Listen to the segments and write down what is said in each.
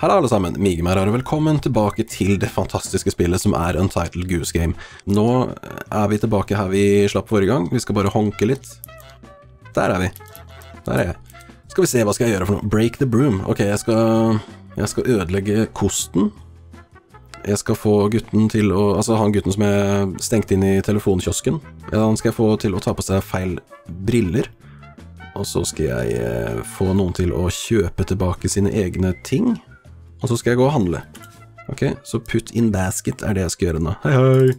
Hei alle sammen, Migemar her, og velkommen tilbake til det fantastiske spillet som er Untitled Goose Game. Nå er vi tilbake her vi slapp forrige gang, vi skal bare honke litt. Der er vi. Der er jeg. Skal vi se, hva skal jeg gjøre for noe? Break the broom. Ok, jeg skal ødelegge kosten. Jeg skal få gutten til å, altså han gutten som er stengt inn i telefonkiosken, han skal jeg få til å ta på seg feil briller. Og så skal jeg få noen til å kjøpe tilbake sine egne ting. Og så skal jeg gå og handle. Ok, så put in basket er det jeg skal gjøre nå. Hei, hei!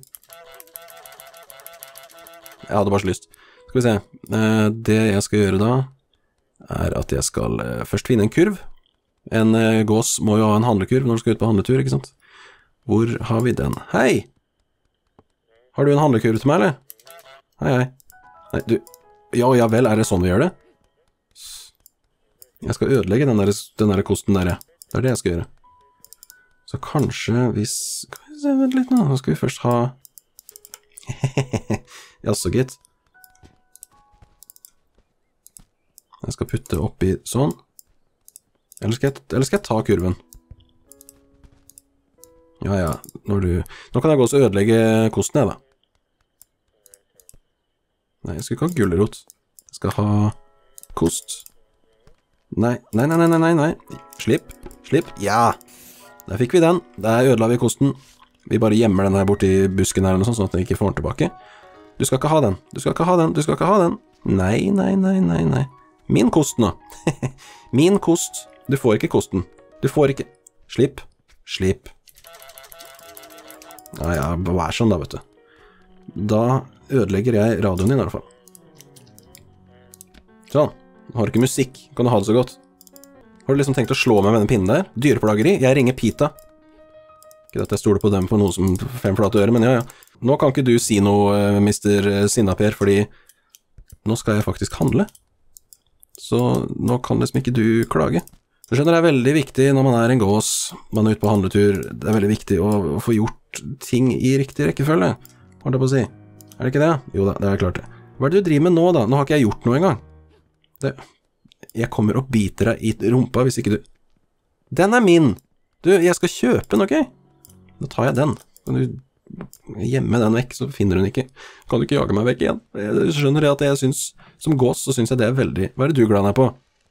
Jeg hadde bare så lyst. Skal vi se. Det jeg skal gjøre da, er at jeg skal først finne en kurv. En gås må jo ha en handlekurv når du skal ut på handletur, ikke sant? Hvor har vi den? Hei! Har du en handlekurv til meg, eller? Hei, hei. Nei, du... Ja vel, er det sånn vi gjør det? Jeg skal ødelegge den der kosten der, ja. Det er det jeg skal gjøre. Så kanskje hvis... Skal vi se, vent litt nå. Nå skal vi først ha... Jaså, gitt. Jeg skal putte oppi sånn. Eller skal jeg ta kurven? Ja, nå kan jeg gå og ødelegge kosten, jeg da. Nei, jeg skal ikke ha gullerot. Jeg skal ha kost. Nei. Slipp. Ja! Der fikk vi den. Der ødela vi kosten. Vi bare gjemmer den her borte i busken her, sånn at den ikke får den tilbake. Du skal ikke ha den. Du skal ikke ha den. Nei. Min kost nå. Min kost. Du får ikke kosten. Du får ikke... Slipp. Ja, vær sånn da, vet du. Da ødelegger jeg radioen din i hvert fall. Sånn. Har du ikke musikk? Kan du ha det så godt? Har du liksom tenkt å slå meg med den pinnen der? Dyreplageri? Jeg ringer Pita. Ikke at jeg stoler på dem på noe som 5 flate øre, men ja. Nå kan ikke du si noe, Mr. Sinnaper, fordi nå skal jeg faktisk handle. Så nå kan liksom ikke du klage. Du skjønner, det er veldig viktig når man er en gås, man er ute på handletur, det er veldig viktig å få gjort ting i riktig rekkefølge. Hva er det på å si? Er det ikke det? Jo da, det er klart det. Hva er det du driver med nå da? Nå har ikke jeg gjort noe engang. Jeg kommer og biter deg i rumpa hvis ikke du... Den er min! Du, jeg skal kjøpe den, ok? Da tar jeg den. Kan du gjemme den vekk, så finner hun ikke. Kan du ikke jage meg vekk igjen? Jeg skjønner det at jeg synes, som gås, så synes jeg det er veldig... Hva er det du glad er på?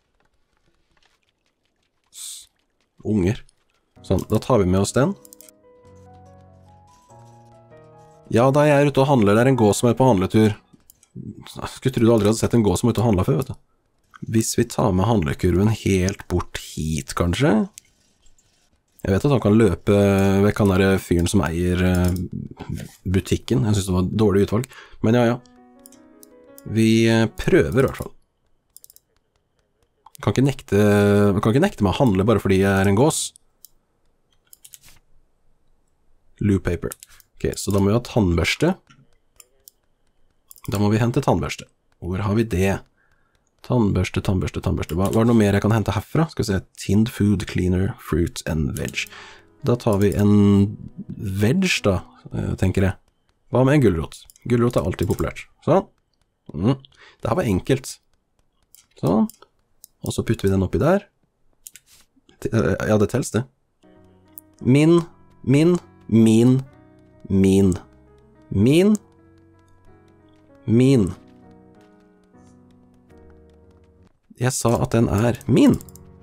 Unger. Sånn, da tar vi med oss den. Ja, da jeg er ute og handler, det er en gås som er på handletur. Skulle tro du aldri hadde sett en gås som er ute og handler før, vet du. Hvis vi tar med handlekurven helt bort hit, kanskje? Jeg vet at han kan løpe vekk han der fyren som eier butikken. Jeg synes det var et dårlig utvalg. Men ja. Vi prøver i hvert fall. Kan ikke nekte meg å handle bare fordi jeg er en gås. Loo paper. Ok, så da må vi ha tannbørste. Da må vi hente tannbørste. Hvor har vi det? Tannbørste. Hva er det noe mer jeg kan hente herfra? Skal vi se, tinned food, cleaner, fruit and veg. Da tar vi en veg da, tenker jeg. Hva med en gulrot? Gulrot er alltid populært. Sånn. Det her var enkelt. Sånn. Og så putter vi den oppi der. Ja, det tels det. Min. Jeg sa at den er min.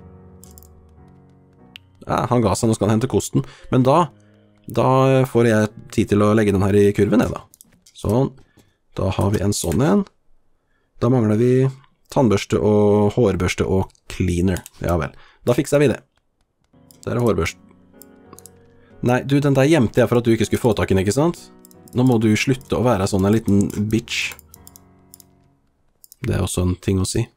Ja, han ga seg, nå skal han hente kosten. Men da får jeg tid til å legge den her i kurven, da. Sånn. Da har vi en sånn en. Da mangler vi tannbørste og hårbørste og cleaner. Ja vel. Da fikser vi det. Der er hårbørsten. Nei, du, den der gjemte jeg for at du ikke skulle få tak i den, ikke sant? Nå må du slutte å være sånn en liten bitch. Det er også en ting å si.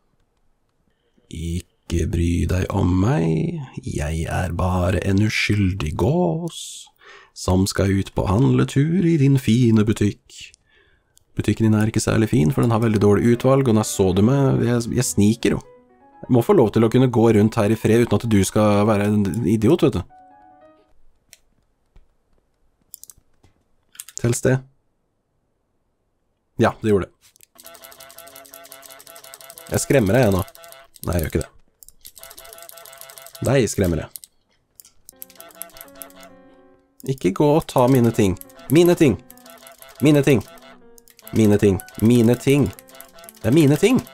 Ikke bry deg om meg, jeg er bare en uskyldig gås, som skal ut på handletur i din fine butikk. Butikken din er ikke særlig fin, for den har veldig dårlig utvalg, og når så du meg, jeg sniker jo. Jeg må få lov til å kunne gå rundt her i fred uten at du skal være en idiot, vet du. Tels det? Ja, det gjorde det. Jeg skremmer deg, jeg nå. Nei, jeg gjør ikke det. Deg skremmer jeg. Ikke gå og ta mine ting. Mine ting! Mine ting! Mine ting! Mine ting! Det er mine ting!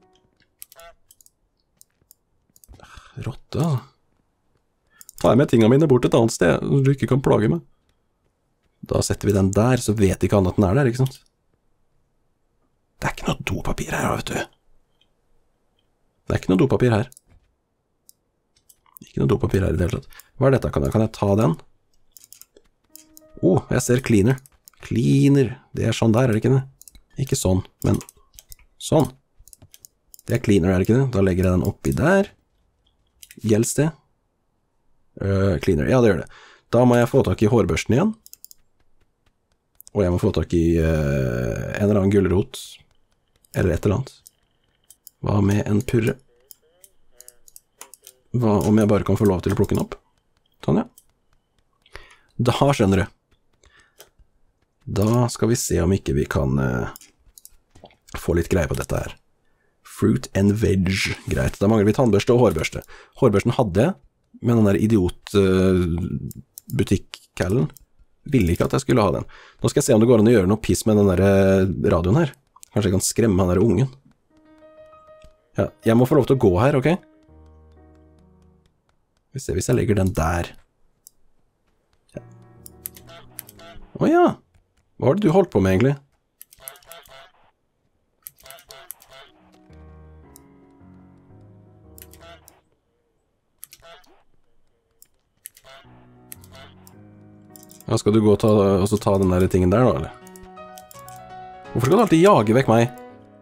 Rotte, altså. Tar jeg med tingene mine bort et annet sted, så du ikke kan plage meg. Da setter vi den der, så vet ikke han at den er der, ikke sant? Det er ikke noe dopapir her, vet du. Det er ikke noe dopapir her. Ikke noe dopapir her i det hele tatt. Hva er dette? Kan jeg ta den? Jeg ser cleaner. Cleaner. Det er sånn der, er det ikke det? Ikke sånn, men sånn. Det er cleaner, er det ikke det? Da legger jeg den oppi der. Gjelds det? Cleaner, ja det gjør det. Da må jeg få tak i hårbørsten igjen. Og jeg må få tak i en eller annen gulrot. Eller et eller annet. Hva med en purre? Hva om jeg bare kan få lov til å plukke den opp? Sånn, ja. Da skjønner du. Da skal vi se om ikke vi kan få litt greie på dette her. Fruit and veg, greit. Da mangler vi tannbørste og hårbørste. Hårbørsten hadde jeg, men den der idiot-butikk-callen ville ikke at jeg skulle ha den. Nå skal jeg se om det går an å gjøre noe piss med den der radioen her. Kanskje jeg kan skremme han der ungen. Ja, jeg må få lov til å gå her, ok? Vi ser hvis jeg legger den der. Ja. Hva har det du holdt på med egentlig? Ja, skal du gå og ta den der tingen der da, eller? Hvorfor skal du alltid jage vekk meg?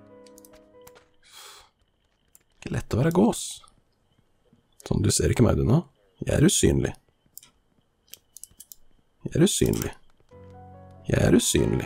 Ikke lett å være gås. Sånn, du ser ikke meg du nå. Jeg er usynlig. Jeg er usynlig. Jeg er usynlig.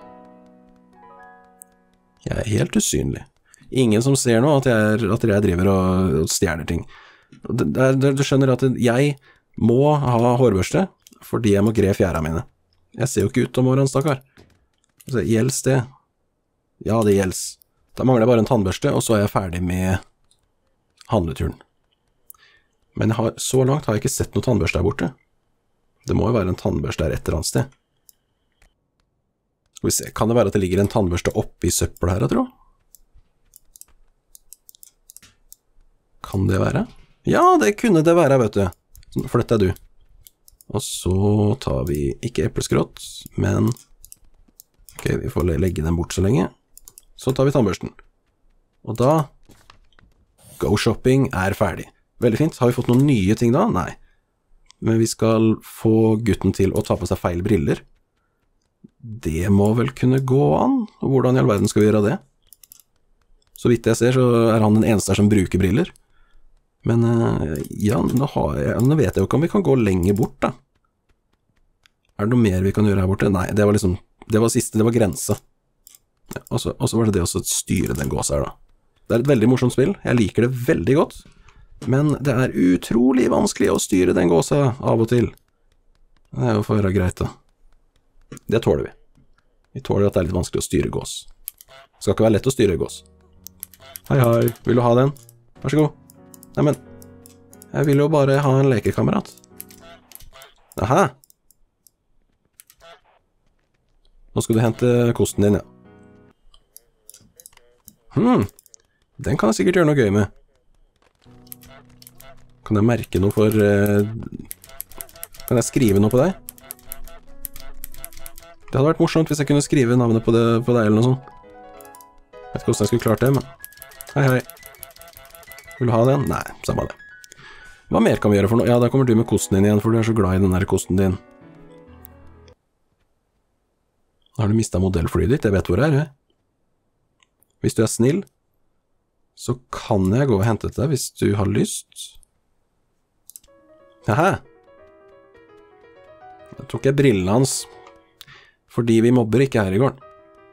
Jeg er helt usynlig. Ingen som ser nå at jeg driver og stjerner ting. Du skjønner at jeg må ha hårbørste, fordi jeg må gre fjæra mine. Jeg ser jo ikke ut om morgenen, stakkar. Gjelds det? Ja, det gjelds. Da mangler jeg bare en tannbørste, og så er jeg ferdig med handleturen. Men så langt har jeg ikke sett noe tannbørste der borte. Det må jo være en tannbørste der et eller annet sted. Skal vi se, kan det være at det ligger en tannbørste oppi søppel her, jeg tror? Kan det være? Ja, det kunne det være, vet du. Sånn, flytt deg du. Og så tar vi ikke epleskrott, men ok, vi får legge den bort så lenge. Så tar vi tannbørsten. Og da Go shopping er ferdig. Veldig fint. Har vi fått noen nye ting da? Nei. Men vi skal få gutten til å ta på seg feil briller. Det må vel kunne gå an? Og hvordan i all verden skal vi gjøre det? Så vidt jeg ser så er han den eneste som bruker briller. Men ja, nå vet jeg jo ikke om vi kan gå lenger bort da. Er det noe mer vi kan gjøre her borte? Nei, det var liksom, det var siste, det var grense. Ja, og så var det det å styre den gåsa her da. Det er et veldig morsomt spill, jeg liker det veldig godt. Men det er utrolig vanskelig å styre den gåsa av og til. Det er jo for å være greit da. Det tåler vi. Vi tåler at det er litt vanskelig å styre gås. Det skal ikke være lett å styre gås. Hei hei, vil du ha den? Vær så god. Neimen, jeg vil jo bare ha en lekekamerat. Aha. Nå skal du hente kosten din, ja. Den kan jeg sikkert gjøre noe gøy med. Kan jeg merke noe for... Kan jeg skrive noe på deg? Det hadde vært morsomt hvis jeg kunne skrive navnet på deg eller noe sånt. Jeg vet ikke hvordan jeg skulle klart det, men... Hei hei. Vil du ha den? Nei, samme det. Hva mer kan vi gjøre for noe? Ja, da kommer du med kosten din igjen, for du er så glad i den der kosten din. Har du mistet modellflyet ditt? Jeg vet hvor det er, Hvis du er snill, så kan jeg gå og hente deg hvis du har lyst. Haha! Da tok jeg brillene hans, fordi vi mobber ikke her i gården.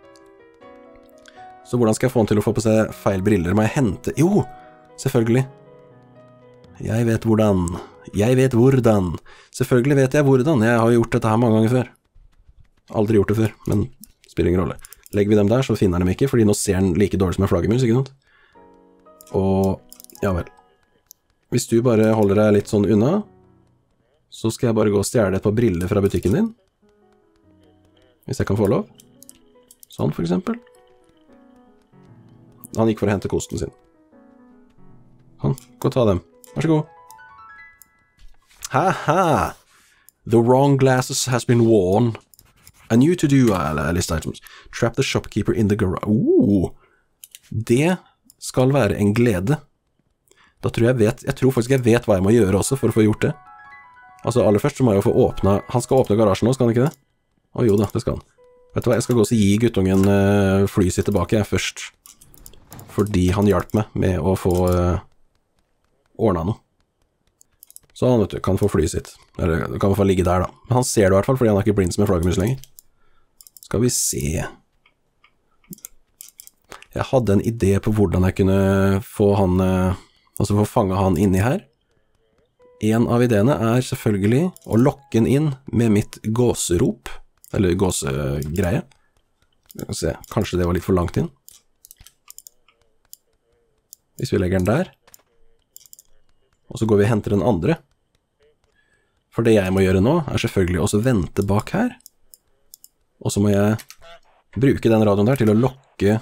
Så hvordan skal jeg få han til å få på seg feil briller? Må jeg hente... Jo, selvfølgelig. Jeg vet hvordan. Jeg vet hvordan. Selvfølgelig vet jeg hvordan. Jeg har gjort dette her mange ganger før. Aldri gjort det før, men spiller ingen rolle. Legger vi dem der, så finner de ikke, fordi nå ser den like dårlig som en flaggermus, ikke sant? Og, ja vel. Hvis du bare holder deg litt sånn unna, Så skal jeg bare gå og stjele et par briller fra butikken din. Hvis jeg kan få lov. Sånn for eksempel. Han gikk for å hente kosten sin. Sånn, gå og ta dem. Vær så god. Haha! The wrong glasses has been worn. A new to-do list items. Trap the shopkeeper in the garage. Det skal være en glede. Da tror jeg tror faktisk jeg vet hva jeg må gjøre også for å få gjort det. Altså aller først så må jeg jo få åpne. Han skal åpne garasjen nå, skal han ikke det? Å jo da, det skal han. Vet du hva, jeg skal gå og gi guttungen flyet sitt tilbake først. Fordi han hjalp meg med å få ordnet noe. Så han vet du, kan få flyet sitt. Eller kan få ligge der da. Men han ser det i hvert fall, fordi han er ikke blind som en flaggermus lenger. Skal vi se. Jeg hadde en idé på hvordan jeg kunne få han, altså få fange han inni her. En av ideene er selvfølgelig å lokke han inn med mitt gåserop, eller gåsegreie. Skal vi se, kanskje det var litt for langt inn. Hvis vi legger den der. Og så går vi og henter den andre. For det jeg må gjøre nå, er selvfølgelig også vente bak her. Og så må jeg bruke den radioen der til å lokke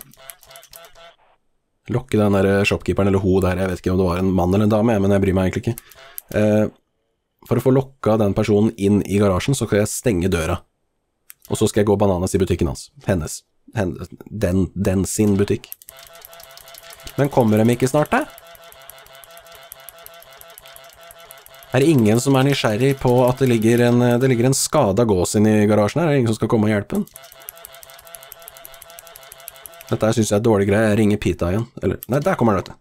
den der shopkeeperen, eller ho der, jeg vet ikke om det var en mann eller en dame, men jeg bryr meg egentlig ikke. For å få lokka den personen inn i garasjen, så skal jeg stenge døra. Og så skal jeg gå bananas i butikken hans. Den sin butikk. Men kommer de ikke snart da? Er det ingen som er nysgjerrig på at det ligger en skada gås inn i garasjen her? Er det ingen som skal komme og hjelpe den? Dette her synes jeg er dårlig greie. Jeg ringer Pita igjen. Eller, nei, der kommer den, vet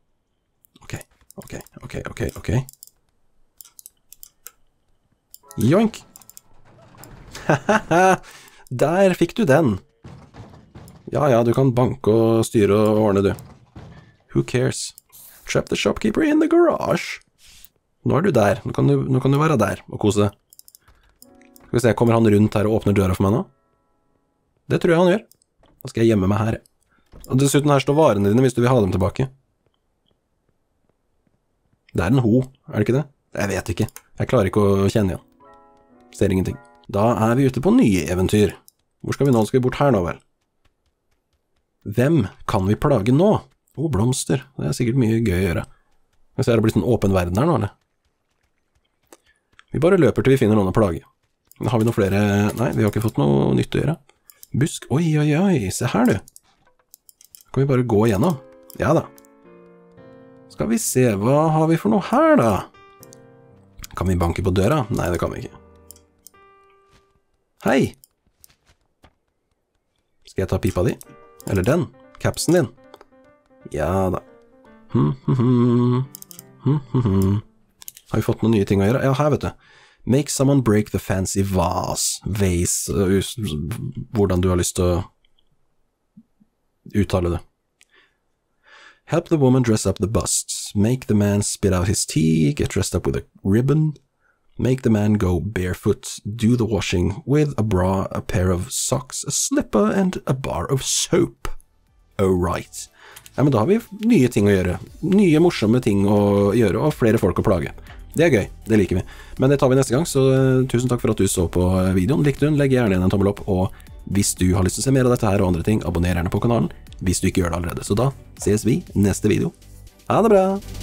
du. Ok. Joink! Der fikk du den. Ja, du kan banke og styre og ordne, du. Who cares? Trap the shopkeeper in the garage. Nå er du der. Nå kan du være der og kose deg. Skal vi se, kommer han rundt her og åpner døra for meg nå? Det tror jeg han gjør. Da skal jeg gjemme meg her. Og dessuten her står varene dine hvis du vil ha dem tilbake. Det er en ho, er det ikke det? Jeg vet ikke. Jeg klarer ikke å kjenne igjen. Ser ingenting. Da er vi ute på nye eventyr. Hvor skal vi nå? Skal vi bort her nå, vel? Hvem kan vi plage nå? Blomster. Det er sikkert mye gøy å gjøre. Hvis det er blitt en åpen verden her nå, eller? Vi bare løper til vi finner noen å plage. Har vi noen flere? Nei, vi har ikke fått noe nytt å gjøre. Busk. Oi, se her du. Kan vi bare gå igjennom? Ja da. Skal vi se, hva har vi for noe her da? Kan vi banke på døra? Nei, det kan vi ikke. Hei! Skal jeg ta pipa di? Eller den? Capsen din? Ja da. Har vi fått noen nye ting å gjøre? Ja, her vet du. Make someone break the fancy vase. Hvordan du har lyst til å uttale det. Help the woman dress up the busts. Make the man spit out his tea. Get dressed up with a ribbon. Make the man go barefoot. Do the washing with a bra, a pair of socks, a slipper and a bar of soap. Oh right. Ja, men da har vi nye ting å gjøre. Nye morsomme ting å gjøre, og flere folk å plage. Det er gøy, det liker vi. Men det tar vi neste gang, så tusen takk for at du så på videoen. Likte du den, legg gjerne igjen en tommel opp, og hvis du har lyst til å se mer av dette her og andre ting, abonner gjerne på kanalen, hvis du ikke gjør det allerede. Så da ses vi i neste video. Ha det bra!